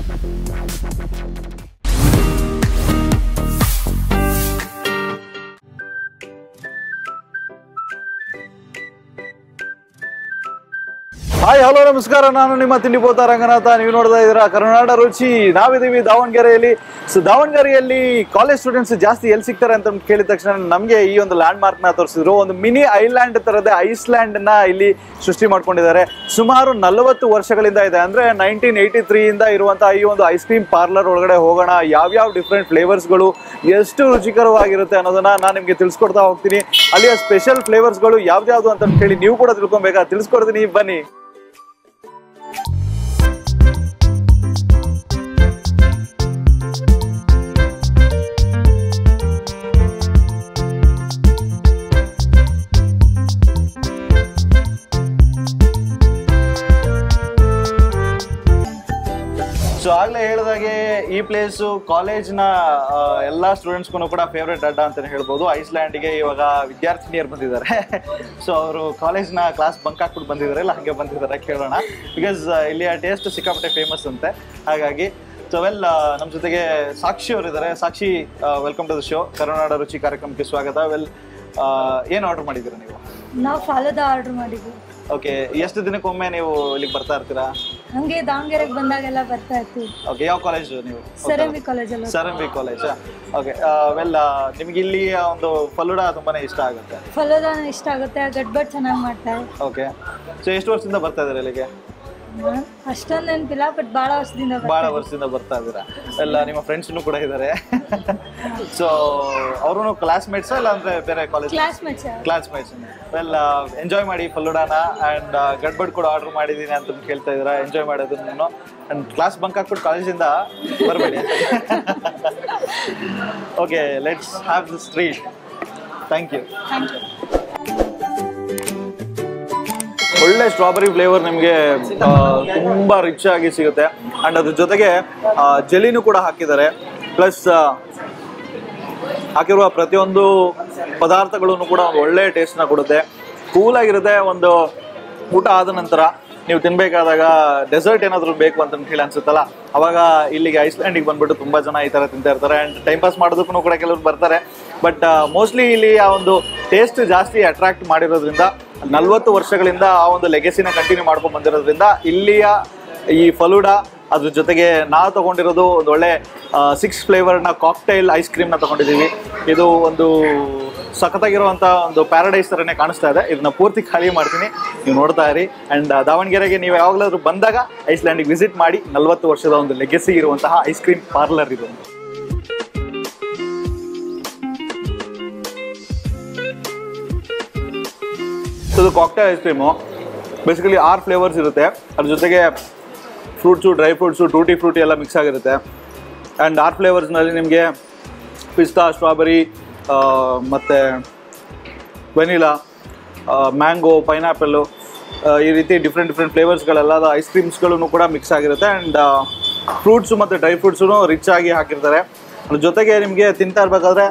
Hi hello ನಮಸ್ಕಾರ, ನಾನು ನಿಮ್ಮ ತಿಂಡಿಪೋತ ರಂಗನಾಥ. ನೀವು ನೋಡ್ತಾ ಇದ್ದೀರಾ ಕರುನಾಡ ರುಚಿ. ನಾವಿದ್ದೀವಿ ದಾವಣಗೆರೆಯಲ್ಲಿ. ಸೊ ದಾವಣಗೆರೆಯಲ್ಲಿ ಕಾಲೇಜ್ ಸ್ಟೂಡೆಂಟ್ಸ್ ಜಾಸ್ತಿ ಎಲ್ಲಿ ಸಿಗ್ತಾರೆ ಅಂತ ಕೇಳಿದ ತಕ್ಷಣ ನಮಗೆ ಈ ಒಂದು ಲ್ಯಾಂಡ್ ಮಾರ್ಕ್ ನ ತೋರಿಸಿದ್ರು. ಒಂದು ಮಿನಿ ಐಲ್ಯಾಂಡ್ ತರದೇ ಐಸ್ಲ್ಯಾಂಡ್ ನ ಇಲ್ಲಿ ಸೃಷ್ಟಿ ಮಾಡ್ಕೊಂಡಿದ್ದಾರೆ. ಸುಮಾರು 40 ವರ್ಷಗಳಿಂದ ಇದೆ. ಅಂದ್ರೆ 1983 ಇಂದ ಇರುವಂತಹ ಈ ಒಂದು ಐಸ್ ಕ್ರೀಮ್ ಪಾರ್ಲರ್ ಒಳಗಡೆ ಹೋಗೋಣ. ಯಾವ್ಯಾವ ಡಿಫ್ರೆಂಟ್ ಫ್ಲೇವರ್ಸ್ಗಳು ಎಷ್ಟು ರುಚಿಕರವಾಗಿರುತ್ತೆ ಅನ್ನೋದನ್ನ ನಾನು ನಿಮಗೆ ತಿಳಿಸ್ಕೊಡ್ತಾ ಹೋಗ್ತೀನಿ. ಅಲ್ಲಿಯ ಸ್ಪೆಷಲ್ ಫ್ಲೇವರ್ಸ್ಗಳು ಯಾವ್ದು ಅಂತ ಹೇಳಿ ನೀವು ಕೂಡ ತಿಳ್ಕೊಬೇಕಾ, ತಿಳಿಸ್ಕೊಡ್ತೀನಿ, ಬನ್ನಿ. ಸೊ ಆಗ್ಲೇ ಹೇಳಿದಾಗೆ ಈ ಪ್ಲೇಸು ಕಾಲೇಜ್ನ ಎಲ್ಲ ಸ್ಟೂಡೆಂಟ್ಸ್ಗೂ ಕೂಡ ಫೇವ್ರೇಟ್ ಅಡ್ಡ ಅಂತಲೇ ಹೇಳ್ಬೋದು. ಐಸ್ಲ್ಯಾಂಡ್ಗೆ ಇವಾಗ ವಿದ್ಯಾರ್ಥಿನಿಯರು ಬಂದಿದ್ದಾರೆ. ಸೊ ಅವರು ಕಾಲೇಜ್ನ ಕ್ಲಾಸ್ ಬಂಕ್ ಹಾಕ್ಬಿಟ್ಟು ಬಂದಿದ್ದಾರೆ, ಇಲ್ಲ ಹಾಗೆ ಬಂದಿದ್ದಾರೆ ಕೇಳೋಣ. ಬಿಕಾಸ್ ಇಲ್ಲಿಯ ಟೇಸ್ಟ್ ಸಿಕ್ಕಾಪಟ್ಟೆ ಫೇಮಸ್ ಅಂತೆ. ಹಾಗಾಗಿ ಸೊ ನಮ್ಮ ಜೊತೆಗೆ ಸಾಕ್ಷಿ ಅವರಿದ್ದಾರೆ. Sakshi, welcome to the show. ಕರುನಾಡ ರುಚಿ ಕಾರ್ಯಕ್ರಮಕ್ಕೆ ಸ್ವಾಗತ. ಏನು ಆರ್ಡರ್ ಮಾಡಿದ್ದೀರಾ ನೀವು? ನಾವು ಫಾಲೂದಾ ಆರ್ಡರ್ ಮಾಡಿದ್ವಿ. ಓಕೆ, ಎಷ್ಟು ದಿನಕ್ಕೊಮ್ಮೆ ನೀವು ಇಲ್ಲಿಗೆ ಬರ್ತಾ ಇರ್ತೀರಾ? ಹಂಗೆ ದಾವಣಗೆರೆಗೆ ಬಂದಾಗೆಲ್ಲ ಬರ್ತಾ ಇರ್ತೀವಿ. ಓಕೆ, ಯಾವ ಕಾಲೇಜ್ ನೀವು? Sarambi college. Sarambi college. Okay, ನಿಮ್ಗೆ ಇಲ್ಲಿ ಒಂದು ಫಲೂಡಾ ತುಂಬಾನೇ ಇಷ್ಟ ಆಗುತ್ತೆ? ಫಲೂದಾ ಇಷ್ಟ ಆಗುತ್ತೆ, ಗಡ್ಬಡ್ ಚೆನ್ನಾಗಿ ಮಾಡ್ತಾರೆ. ಓಕೆ, ಸೊ ಎಷ್ಟು ವರ್ಷದಿಂದ ಬರ್ತಾ ಇದ್ದೀರಾ ಇಲ್ಲಿಗೆ? ಅಷ್ಟೊಂದು ನೆನಪಿಲ್ಲ, ಬಟ್ ಭಾಳ ವರ್ಷದಿಂದ ಬರ್ತಾ ಇದ್ದೀರಾ. ನಿಮ್ಮ ಫ್ರೆಂಡ್ಸ್ನು ಕೂಡ ಇದ್ದಾರೆ. ಸೊ ಅವರು ಕ್ಲಾಸ್ಮೇಟ್ಸ್ ಇಲ್ಲ ಅಂದ್ರೆ ಬೇರೆ ಕಾಲೇಜ್? ಕ್ಲಾಸ್ಮೇಟ್ಸ್. ಎಂಜಾಯ್ ಮಾಡಿ ಫಲೂಡಾನ. ಆ್ಯಂಡ್ ಗಡ್ಬಡ್ ಕೂಡ ಆರ್ಡರ್ ಮಾಡಿದ್ದೀನಿ ಅಂತ ಕೇಳ್ತಾ ಇದ್ದೀರಾ. ಎಂಜಾಯ್ ಮಾಡೋದನ್ನು. ಆ್ಯಂಡ್ ಕ್ಲಾಸ್ ಬಂಕ್ ಹಾಕ್ಬಿಟ್ಟು ಕಾಲೇಜಿಂದ ಬರಬೇಡಿ. Okay, let's have this treat. Thank you. ಒಳ್ಳೆ ಸ್ಟ್ರಾಬೆರಿ ಫ್ಲೇವರ್ ನಿಮಗೆ ತುಂಬ ರಿಚ್ ಆಗಿ ಸಿಗುತ್ತೆ. ಆ್ಯಂಡ್ ಅದ್ರ ಜೊತೆಗೆ ಜೆಲಿನೂ ಕೂಡ ಹಾಕಿದ್ದಾರೆ. ಪ್ಲಸ್ ಹಾಕಿರುವ ಪ್ರತಿಯೊಂದು ಪದಾರ್ಥಗಳನ್ನು ಕೂಡ ಒಂದು ಒಳ್ಳೆ ಟೇಸ್ಟ್ನ ಕೊಡುತ್ತೆ. ಕೂಲಾಗಿರುತ್ತೆ. ಒಂದು ಊಟ ಆದ ನಂತರ ನೀವು ತಿನ್ಬೇಕಾದಾಗ ಡೆಸರ್ಟ್ ಏನಾದರೂ ಬೇಕು ಅಂತ ಹೇಳಿ ಅನ್ಸುತ್ತಲ್ಲ, ಅವಾಗ ಇಲ್ಲಿಗೆ ಐಸ್ಲ್ಯಾಂಡಿಗೆ ಬಂದ್ಬಿಟ್ಟು ತುಂಬ ಜನ ಈ ಥರ ತಿಂತಾ ಇರ್ತಾರೆ. ಆ್ಯಂಡ್ ಟೈಮ್ ಪಾಸ್ ಮಾಡೋದಕ್ಕೂ ಕೂಡ ಕೆಲವರು ಬರ್ತಾರೆ. ಬಟ್ ಮೋಸ್ಟ್ಲಿ ಇಲ್ಲಿ ಆ ಒಂದು ಟೇಸ್ಟ್ ಜಾಸ್ತಿ ಅಟ್ರಾಕ್ಟ್ ಮಾಡಿರೋದ್ರಿಂದ, 40 ವರ್ಷಗಳಿಂದ ಆ ಒಂದು ಲೆಗೆಸಿನ ಕಂಟಿನ್ಯೂ ಮಾಡ್ಕೊಂಡು ಬಂದಿರೋದ್ರಿಂದ ಇಲ್ಲಿಯ ಈ ಫಲೂಡಾ, ಅದ್ರ ಜೊತೆಗೆ ನಾವು ತೊಗೊಂಡಿರೋದು ಒಂದು ಒಳ್ಳೆ 6 ಫ್ಲೇವರ್ನ ಕಾಕ್ಟೈಲ್ ಐಸ್ ಕ್ರೀಮ್ನ ತೊಗೊಂಡಿದ್ದೀವಿ. ಇದು ಒಂದು ಸಖತ್ತಾಗಿರುವಂಥ ಒಂದು ಪ್ಯಾರಡೈಸ್ ಥರನೇ ಕಾಣಿಸ್ತಾ ಇದೆ. ಇದನ್ನ ಪೂರ್ತಿ ಖಾಲಿ ಮಾಡ್ತೀನಿ, ನೀವು ನೋಡ್ತಾ ಇರಿ. ಆ್ಯಂಡ್ ದಾವಣಗೆರೆಗೆ ನೀವು ಯಾವಾಗಲಾದ್ರೂ ಬಂದಾಗ ಐಸ್ಲ್ಯಾಂಡಿಗೆ ವಿಸಿಟ್ ಮಾಡಿ. 40 ವರ್ಷದ ಒಂದು ಲೆಗೆಸಿ ಇರುವಂತಹ ಐಸ್ ಕ್ರೀಮ್ ಪಾರ್ಲರ್ ಇದು. ಇದು cocktail ice cream. Basically 6 flavours ಇರುತ್ತೆ. ಅದ್ರ ಜೊತೆಗೆ fruits, dry fruits, tutti frutti ಎಲ್ಲ ಮಿಕ್ಸ್ ಆಗಿರುತ್ತೆ. ಆ್ಯಂಡ್ 6 ಫ್ಲೇವರ್ಸ್ನಲ್ಲಿ ನಿಮಗೆ ಪಿಸ್ತಾ, ಸ್ಟ್ರಾಬೆರಿ, ಮತ್ತು ವೆನಿಲಾ, ಮ್ಯಾಂಗೋ, ಪೈನಾಪಲ್ಲು, ಈ ರೀತಿ ಡಿಫ್ರೆಂಟ್ ಫ್ಲೇವರ್ಸ್ಗಳೆಲ್ಲದ ಐಸ್ ಕ್ರೀಮ್ಸ್ಗಳೂ ಕೂಡ ಮಿಕ್ಸ್ ಆಗಿರುತ್ತೆ. ಆ್ಯಂಡ್ ಫ್ರೂಟ್ಸು ಮತ್ತು ಡ್ರೈ ಫ್ರೂಟ್ಸೂ ರಿಚ್ ಆಗಿ ಹಾಕಿರ್ತಾರೆ. ಅದ್ರ ಜೊತೆಗೆ ನಿಮಗೆ ತಿಂತಾ ಇರಬೇಕಾದ್ರೆ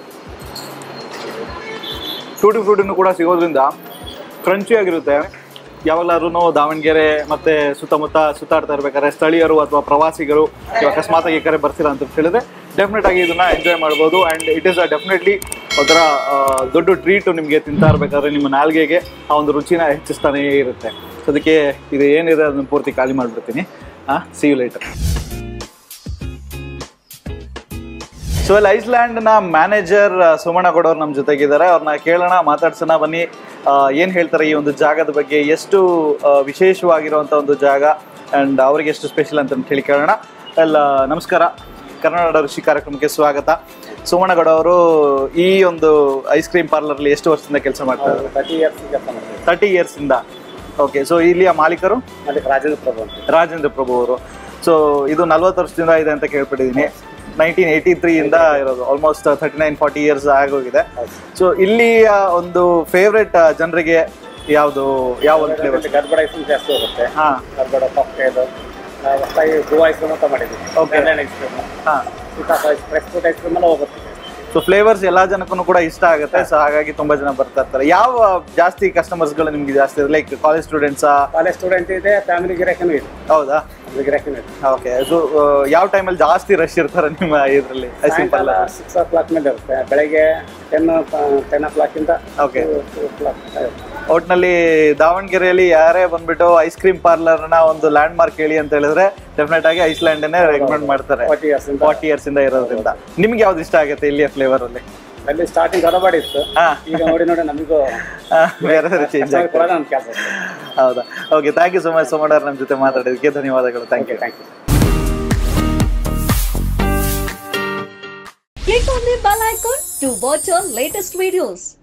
ಟೂಟಿ ಫ್ರೂಟಿನೂ ಕೂಡ ಸಿಗೋದ್ರಿಂದ ಕ್ರಂಚಿಯಾಗಿರುತ್ತೆ. ಯಾವಾಗಲಾದ್ರೂ ದಾವಣಗೆರೆ ಮತ್ತು ಸುತ್ತಮುತ್ತ ಸುತ್ತಾಡ್ತಾ ಇರ್ಬೇಕಾದ್ರೆ ಸ್ಥಳೀಯರು ಅಥವಾ ಪ್ರವಾಸಿಗರು ಅಕಸ್ಮಾತ್ ಈ ಕಡೆ ಬರ್ತಿಲ್ಲ ಅಂತ ಹೇಳಿದ್ರೆ ಡೆಫಿನೆಟ್ ಆಗಿ ಇದನ್ನು ಎಂಜಾಯ್ ಮಾಡ್ಬೋದು. ಆ್ಯಂಡ್ ಇಟ್ ಈಸ್ ಡೆಫಿನೆಟ್ಲಿ ಒಂಥರ ದೊಡ್ಡ ಟ್ರೀಟು ನಿಮಗೆ ತಿಂತಾ ಇರಬೇಕಾದ್ರೆ ನಿಮ್ಮ ನಾಲ್ಗೆಗೆ ಆ ಒಂದು ರುಚಿನ ಹೆಚ್ಚಿಸ್ತಾನೇ ಇರುತ್ತೆ. ಸೊ ಅದಕ್ಕೆ ಇದು ಏನಿದೆ ಅದನ್ನು ಪೂರ್ತಿ ಖಾಲಿ ಮಾಡಿಬಿಡ್ತೀನಿ. C you later. ಸೊ ಇಲ್ಲಿ ಐಸ್ಲ್ಯಾಂಡ್ನ ಮ್ಯಾನೇಜರ್ ಸುಮಣ್ಣ ಗೌಡವ್ರು ನಮ್ಮ ಜೊತೆಗಿದ್ದಾರೆ. ಅವ್ರನ್ನ ಕೇಳೋಣ, ಮಾತಾಡ್ಸೋಣ, ಬನ್ನಿ. ಏನು ಹೇಳ್ತಾರೆ ಈ ಒಂದು ಜಾಗದ ಬಗ್ಗೆ, ಎಷ್ಟು ವಿಶೇಷವಾಗಿರುವಂಥ ಒಂದು ಜಾಗ, ಆ್ಯಂಡ್ ಅವ್ರಿಗೆ ಎಷ್ಟು ಸ್ಪೆಷಲ್ ಅಂತ ಹೇಳಿ ಕೇಳೋಣ. ನಮಸ್ಕಾರ, ಕರ್ನಾಟಕ ರುಚಿ ಕಾರ್ಯಕ್ರಮಕ್ಕೆ ಸ್ವಾಗತ. ಸುಮಣ್ಣ ಗೌಡ ಅವರು ಈ ಒಂದು ಐಸ್ ಕ್ರೀಮ್ ಪಾರ್ಲರ್ಲಿ ಎಷ್ಟು ವರ್ಷದಿಂದ ಕೆಲಸ ಮಾಡ್ತಾರೆ? 30 ಇಯರ್ಸಿಂದ. ಓಕೆ, ಸೊ ಇಲ್ಲಿಯ ಮಾಲೀಕರು? ರಾಜೇಂದ್ರ ಪ್ರಭು ಅವರು. ಸೊ ಇದು 40 ವರ್ಷದಿಂದ ಇದೆ ಅಂತ ಕೇಳ್ಬಿಟ್ಟಿದ್ದೀನಿ. 1983 ಇಂದ ಇರೋದು. ಆಲ್ಮೋಸ್ಟ್ 39-40 ಇಯರ್ಸ್ ಆಗೋಗಿದೆ. ಸೊ ಇಲ್ಲಿಯ ಒಂದು ಫೇವ್ರೆಟ್ ಜನರಿಗೆ ಯಾವುದು, ಯಾವ ಒಂದು ಫ್ಲೇವರ್? ಗರ್ಬಡ ಐಸ್ ಕ್ರೀಮ್ ಜಾಸ್ತಿ ಹೋಗುತ್ತೆ. ಗರ್ಬಡ ಕಾಕ್ಟೈಲ್, ಹೊಸದಾಗಿ ಬ್ರೂ ಐಸ್ ಕ್ರೀಮ್ ಅಂತ ಮಾಡಿದ್ದೀವಿ. ಓಕೆ, ಹಾಂ, ಫ್ರೆಶ್ ಫ್ರೂಟ್ ಐಸ್ ಕ್ರೀಮ್ ಎಲ್ಲ ಹೋಗುತ್ತೆ. ಸೊ ಫ್ಲೇವರ್ಸ್ ಎಲ್ಲಾ ಜನಕ್ಕೂ ಕೂಡ ಇಷ್ಟ ಆಗುತ್ತೆ. ಸೊ ಹಾಗಾಗಿ ತುಂಬಾ ಜನ ಬರ್ತಾ ಇರ್ತಾರೆ. ಯಾವ ಜಾಸ್ತಿ ಕಸ್ಟಮರ್ಸ್ ಗಳು ನಿಮ್ಗೆ ಜಾಸ್ತಿ ಇದೆ? ಲೈಕ್ ಕಾಲೇಜ್ ಸ್ಟೂಡೆಂಟ್ಸಾ? ಕಾಲೇಜ್ ಸ್ಟೂಡೆಂಟ್ ಇದೆ, ಫ್ಯಾಮಿಲಿ ಗಿರಾಕಿನೂ ಇದೆ. ಹೌದಾ? ಗಿರಾಕಿನೂ ಇದೆ. ಓಕೆ. ಸೊ ಯಾವ ಟೈಮಲ್ಲಿ ಜಾಸ್ತಿ ರಶ್ ಇರ್ತಾರೆ ನಿಮ್ಮ ಇದರಲ್ಲಿ? 6 o'clock ಮೇಲೆ ಇರುತ್ತೆ. ಬೆಳಗ್ಗೆ 10 o'clock ಇಂದ ಓಕೆ. 2 o'clock. ಒಟ್ನಲ್ಲಿ ದಾವಣಗೆರೆಯಲ್ಲಿ ಯಾರೇ ಬಂದ್ಬಿಟ್ಟು ಐಸ್ ಕ್ರೀಮ್ ಪಾರ್ಲರ್ ನ ಒಂದು ಲ್ಯಾಂಡ್ ಮಾರ್ಕ್ ಹೇಳಿ ಅಂತ ಹೇಳಿದ್ರೆ ಡೆಫಿನೆಟ್ ಆಗಿ ಐಸ್ಲ್ಯಾಂಡ್ ರೆಕಮೆಂಡ್ ಮಾಡ್ತಾರೆ. 40 years ಇಂದ ಇರೋದ್ರಿಂದ. ನಿಮ್ಗೆ ಯಾವ್ದು ಇಷ್ಟ ಆಗುತ್ತೆ ಇಲ್ಲಿಯ ಫ್ಲೇವರ್ ಅಲ್ಲಿ? ಅಲ್ಲಿ ಸ್ಟಾರ್ಟಿಂಗ್ ಹೊರಬಾಡಿ ಇತ್ತು, ಈಗ ನೋಡಿ ನಮಗೂ ಬೇರೆ ಚೇಂಜ್ ಆಗಿದೆ. ಹೌದಾ? Okay, thank you so much Somanna, ನಮ್ಮ ಜೊತೆ ಮಾತಾಡೋದಕ್ಕೆ ಧನ್ಯವಾದಗಳು. Thank you. Click on the bell icon to watch our latest videos.